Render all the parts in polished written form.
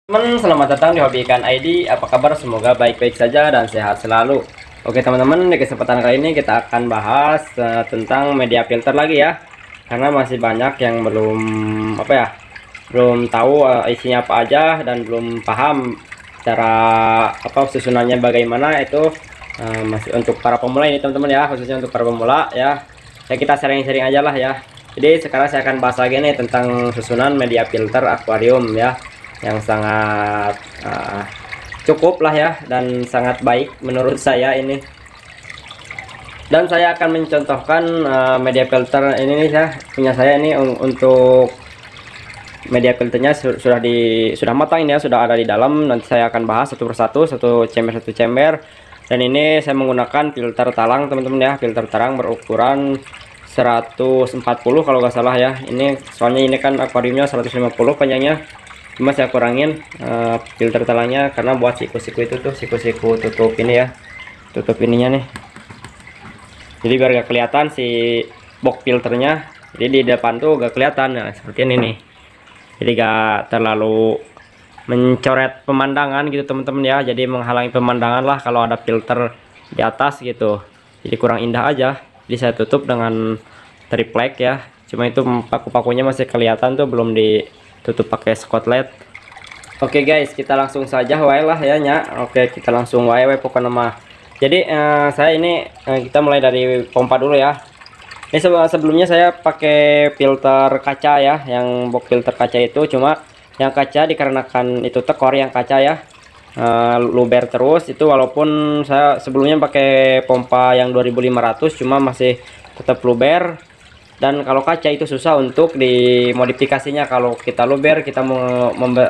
Teman, selamat datang di Hobi Ikan ID. Apa kabar? Semoga baik-baik saja dan sehat selalu. Oke teman-teman, di kesempatan kali ini kita akan bahas tentang media filter lagi ya. Karena masih banyak yang belum tahu isinya apa aja dan belum paham cara susunannya bagaimana itu. Masih untuk para pemula ini teman-teman ya, khususnya untuk para pemula ya. Kita sharing-sharing aja lah ya. Jadi sekarang saya akan bahas lagi nih tentang susunan media filter akuarium ya, yang sangat cukup lah ya dan sangat baik menurut saya ini. Dan saya akan mencontohkan media filter ini nih, punya saya ini. Untuk media filternya sudah matang ini ya, sudah ada di dalam. Nanti saya akan bahas satu persatu, satu chamber. Dan ini saya menggunakan filter talang teman-teman ya, filter talang berukuran 140 kalau nggak salah ya. Ini soalnya ini kan akuariumnya 150 panjangnya, cuma saya kurangin filter talangnya karena buat siku-siku itu tuh, siku-siku tutup ini ya, tutup ininya nih. Jadi biar gak kelihatan si box filternya, jadi di depan tuh gak kelihatan. Nah seperti ini nih, jadi gak terlalu mencoret pemandangan gitu teman-teman ya, jadi menghalangi pemandangan lah kalau ada filter di atas gitu, jadi kurang indah aja. Jadi saya tutup dengan triplek ya, cuma itu paku-pakunya masih kelihatan tuh, belum ditutup pakai skotlet. Oke guys, kita langsung saja wae lah ya nya. Oke, kita langsung wae pokoknya mah. Jadi saya ini kita mulai dari pompa dulu ya. Ini sebelumnya saya pakai filter kaca ya, yang box filter kaca itu, cuma yang kaca dikarenakan itu tekor yang kaca ya, luber terus itu. Walaupun saya sebelumnya pakai pompa yang 2500, cuma masih tetap luber. Dan kalau kaca itu susah untuk dimodifikasinya. Kalau kita luber, kita mau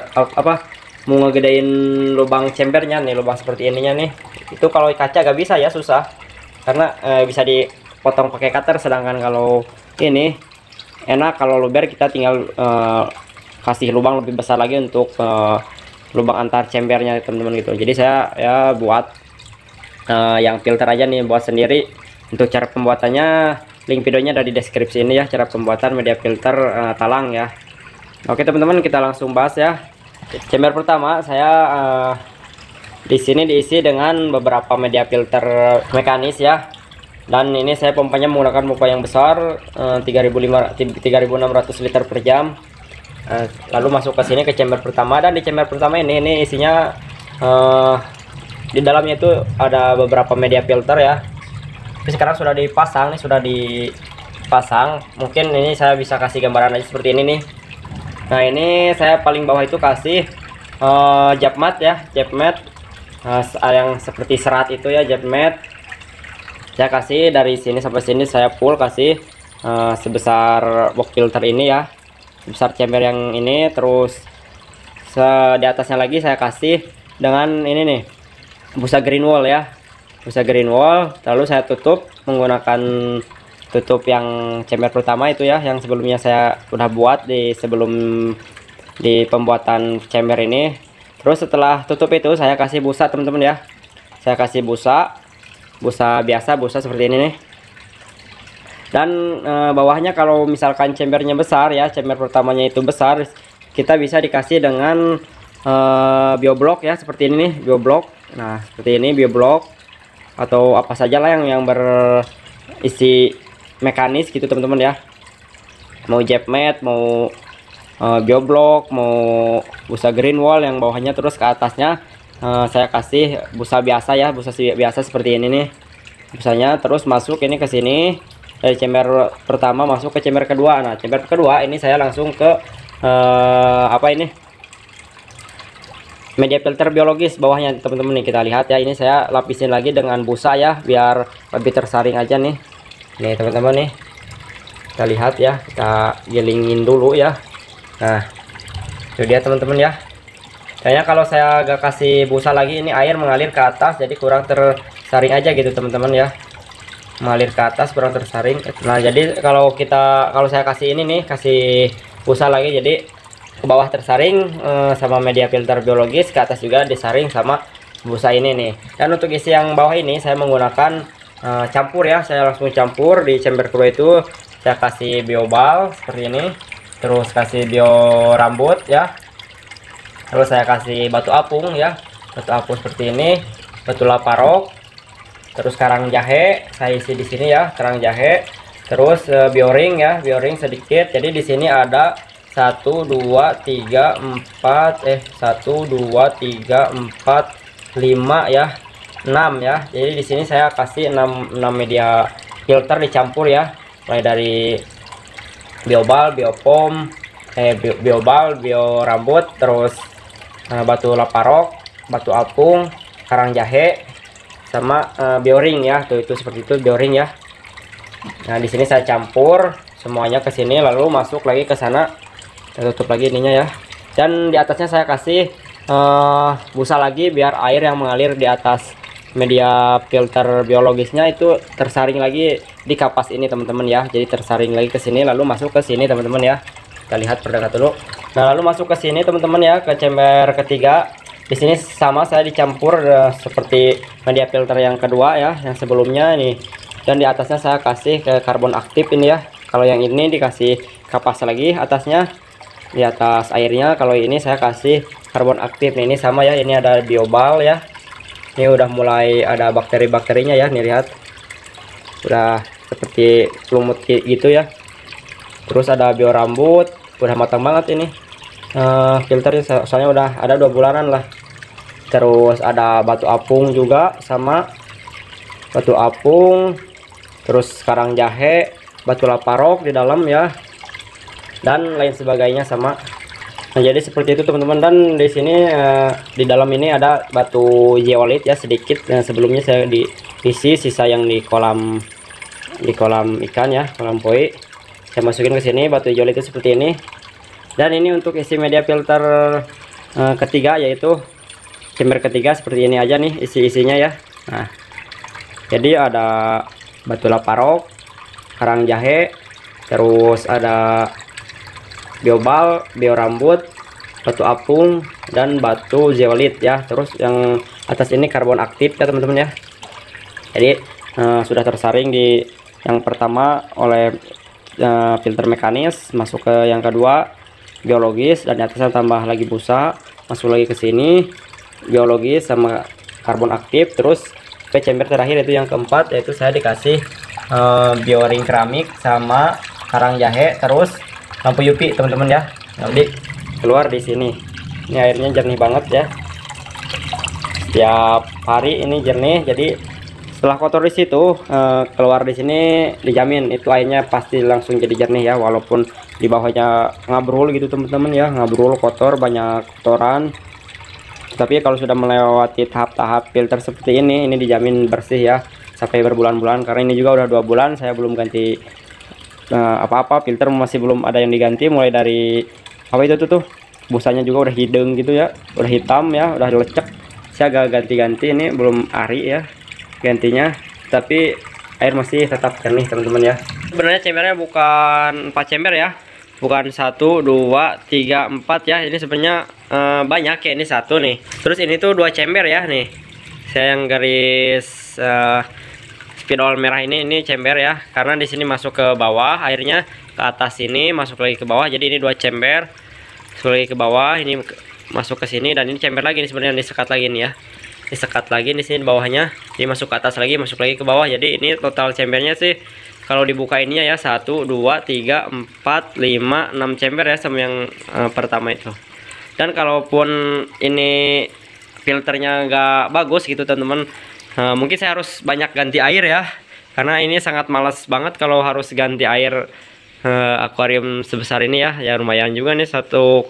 ngegedein lubang chambernya nih, lubang seperti ininya nih, itu kalau kaca gak bisa ya, susah karena bisa dipotong pakai cutter. Sedangkan kalau ini enak, kalau luber kita tinggal kasih lubang lebih besar lagi untuk lubang antar chambernya teman-teman gitu. Jadi saya ya buat yang filter aja nih, buat sendiri. Untuk cara pembuatannya, link videonya ada di deskripsi ini ya, cara pembuatan media filter talang ya. Oke teman-teman, kita langsung bahas ya. Chamber pertama saya di sini diisi dengan beberapa media filter mekanis ya. Dan ini saya pompanya menggunakan pompa yang besar, 3600 liter per jam. Lalu masuk ke sini ke chamber pertama, dan di chamber pertama ini isinya di dalamnya itu ada beberapa media filter ya. Tapi sekarang sudah dipasang nih, sudah dipasang. Mungkin ini saya bisa kasih gambaran aja seperti ini nih. Nah ini saya paling bawah itu kasih jab mat ya, jab mat yang seperti serat itu ya, jab mat. Saya kasih dari sini sampai sini, saya full kasih sebesar box filter ini ya, sebesar chamber yang ini. Terus di atasnya lagi saya kasih dengan ini nih, busa green wall ya, busa green wall. Lalu saya tutup menggunakan tutup yang chamber pertama itu ya, yang sebelumnya saya udah buat sebelum di pembuatan chamber ini. Terus setelah tutup itu saya kasih busa teman-teman ya, saya kasih busa biasa, busa seperti ini nih. Dan bawahnya kalau misalkan chambernya besar ya, chamber pertamanya itu besar, kita bisa dikasih dengan bioblock ya, seperti ini nih, bioblock. Nah seperti ini, bioblock atau apa saja lah yang berisi mekanis gitu teman-teman ya, mau jab mat, mau bioblock, mau busa green wall yang bawahnya. Terus ke atasnya saya kasih busa biasa ya, busa biasa seperti ini nih busanya. Terus masuk ini ke sini, dari chamber pertama masuk ke chamber kedua. Nah chamber kedua ini saya langsung ke media filter biologis bawahnya teman-teman nih. Kita lihat ya, ini saya lapisin lagi dengan busa ya, biar lebih tersaring aja nih. Nih teman-teman nih, kita lihat ya, kita gilingin dulu ya. Nah itu dia teman-teman ya. Kayaknya kalau saya gak kasih busa lagi, ini air mengalir ke atas, jadi kurang tersaring aja gitu teman-teman ya, mengalir ke atas kurang tersaring. Nah jadi kalau saya kasih ini nih, kasih busa lagi, jadi ke bawah tersaring sama media filter biologis, ke atas juga disaring sama busa ini nih. Dan untuk isi yang bawah ini saya menggunakan campur ya, saya langsung campur. Di chamber kedua itu saya kasih biobal seperti ini, terus kasih bio rambut ya, Terus saya kasih batu apung ya, batu apung seperti ini, batu laparok, terus karang jahe saya isi di sini ya, karang jahe, terus bioring ya, bioring sedikit. Jadi di sini ada 1 2 3 4 1 2 3 4 5 ya, 6 ya. Jadi di sini saya kasih 6 media filter dicampur ya, mulai dari biobal, biopom, biobal, bio rambut, terus batu laparok, batu apung, karang jahe, sama bioring ya. Tuh itu seperti itu bioring ya. Nah di sini saya campur semuanya ke sini, lalu masuk lagi ke sana, saya tutup lagi ininya ya. Dan di atasnya saya kasih busa lagi biar air yang mengalir di atas media filter biologisnya itu tersaring lagi di kapas ini teman-teman ya. Jadi tersaring lagi ke sini lalu masuk ke sini teman-teman ya. Kita lihat perdekat dulu. Nah lalu masuk ke sini teman-teman ya, ke chamber ketiga. Di sini sama saya dicampur seperti media filter yang kedua ya, yang sebelumnya ini. Dan di atasnya saya kasih ke karbon aktif ini ya. Kalau yang ini dikasih kapas lagi atasnya, di atas airnya. Kalau ini saya kasih karbon aktif. Nah, ini sama ya, ini ada biobal ya. Ini udah mulai ada bakteri-bakterinya ya, nih lihat. Udah seperti lumut gitu ya. Terus ada biorambut, udah matang banget ini. Filternya soalnya udah ada 2 bulanan lah. Terus ada batu apung juga, sama batu apung, terus karang jahe, batu laparok di dalam ya, dan lain sebagainya sama. Nah jadi seperti itu teman-teman. Dan di sini di dalam ini ada batu zeolit ya sedikit, yang sebelumnya saya diisi sisa yang di kolam ikan ya, kolam koi. Saya masukin ke sini batu zeolit itu seperti ini. Dan ini untuk isi media filter ketiga, yaitu chamber ketiga seperti ini aja nih isi-isinya ya. Nah jadi ada batu laparok, karang jahe, terus ada biobal, biorambut, batu apung, dan batu zeolit ya. Terus yang atas ini karbon aktif ya teman-teman ya. Jadi sudah tersaring di yang pertama oleh filter mekanis, masuk ke yang kedua biologis, dan di atasnya tambah lagi busa, masuk lagi ke sini biologis sama karbon aktif. Terus ke chamber terakhir itu yang keempat, yaitu saya dikasih bioring keramik sama karang jahe, terus lampu UV teman-teman ya. Jadi keluar di sini. Ini airnya jernih banget ya. Setiap hari ini jernih. Jadi setelah kotor di situ, keluar di sini dijamin itu airnya pasti langsung jadi jernih ya. Walaupun di bawahnya ngabrul gitu teman-teman ya, ngabrul kotor, banyak kotoran. Tapi kalau sudah melewati tahap-tahap filter seperti ini dijamin bersih ya sampai berbulan-bulan. Karena ini juga udah 2 bulan saya belum ganti apa-apa, filter masih belum ada yang diganti. Mulai dari apa itu tuh busanya juga udah hidung gitu ya, udah hitam ya, udah lecek. Saya agak ganti-ganti, ini belum ari ya gantinya, tapi air masih tetap jernih teman-teman ya. Sebenarnya chambernya bukan 4 chamber ya, bukan 1 2 3 4 ya. Ini sebenarnya banyak ya, ini 1 nih, terus ini tuh 2 chamber ya. Nih saya yang garis spidol merah ini chamber ya, karena di sini masuk ke bawah airnya, ke atas sini masuk lagi ke bawah. Jadi ini 2 chamber, masuk lagi ke bawah, ini masuk ke sini, dan ini chamber lagi nih sebenarnya, disekat lagi nih ya, disekat lagi di sini bawahnya, jadi masuk ke atas lagi, masuk lagi ke bawah. Jadi ini total chambernya sih kalau dibuka ininya ya 1 2 3 4 5 6 chamber ya, sama yang pertama itu. Dan kalaupun ini filternya nggak bagus gitu teman-teman, mungkin saya harus banyak ganti air ya, karena ini sangat malas banget kalau harus ganti air akuarium sebesar ini ya. Ya lumayan juga nih, 1,5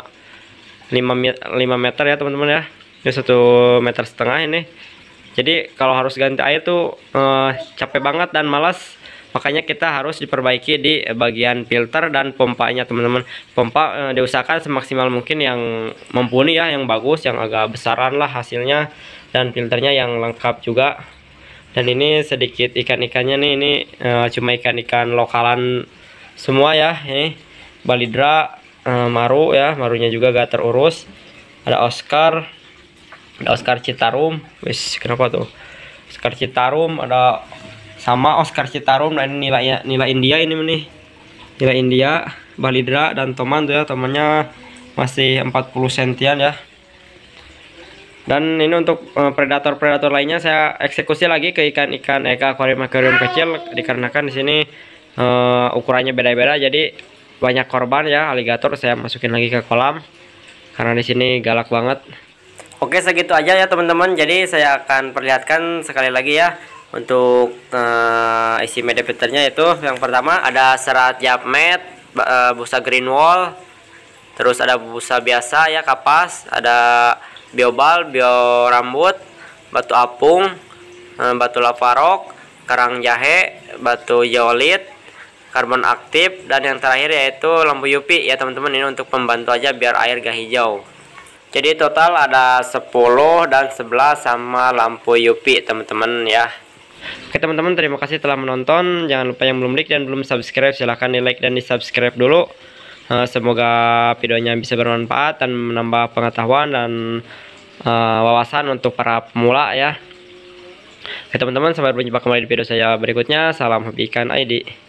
meter ya teman-teman ya, ini 1,5 meter ini. Jadi kalau harus ganti air tuh capek banget dan malas. Makanya kita harus diperbaiki di bagian filter dan pompanya teman-teman. Pompa diusahakan semaksimal mungkin yang mumpuni ya, yang bagus, yang agak besaran lah hasilnya, dan filternya yang lengkap juga. Dan ini sedikit ikan-ikannya nih, ini cuma ikan-ikan lokalan semua ya. Ini balidra, maru ya, marunya juga gak terurus. Ada Oscar Citarum, wis kenapa tuh Oscar Citarum, ada sama Oscar Citarum, dan nila India ini nih, nila India, balidra, dan toman tuh ya, tomannya masih 40 sentian ya. Dan ini untuk predator-predator lainnya saya eksekusi lagi ke ikan-ikan akuarium kecil, dikarenakan di sini ukurannya beda-beda, jadi banyak korban ya. Aligator saya masukin lagi ke kolam karena di sini galak banget. Oke, segitu aja ya teman-teman. Jadi saya akan perlihatkan sekali lagi ya untuk isi media filternya. Itu yang pertama ada serat Japmet, busa green wall, terus ada busa biasa ya, kapas, ada biobal, bio rambut, batu apung, batu lavarok, karang jahe, batu zeolit, karbon aktif, dan yang terakhir yaitu lampu UV ya teman-teman. Ini untuk pembantu aja biar air gak hijau. Jadi total ada 10 dan 11 sama lampu UV teman-teman ya. Oke teman-teman, terima kasih telah menonton. Jangan lupa yang belum like dan belum subscribe, silahkan di like dan di subscribe dulu. Semoga videonya bisa bermanfaat dan menambah pengetahuan dan wawasan untuk para pemula ya. Oke teman-teman, sampai berjumpa kembali di video saya berikutnya. Salam hobi ikan ID.